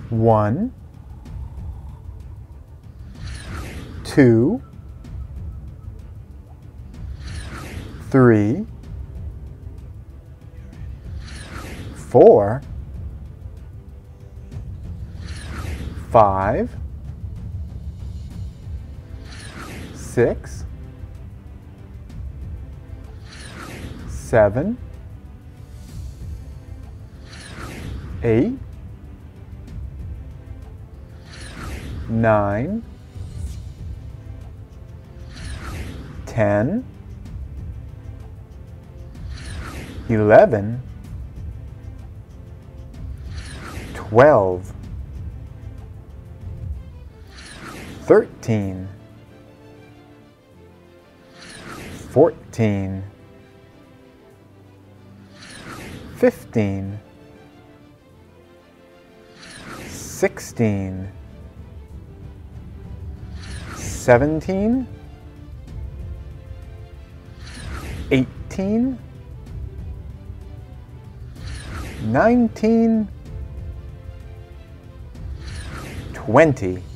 1, 2, 3, 4, 5, 6, 7, 8, 9, 10, 11, 12, 13, 14, 15, 16, 17, 18, 19, 20.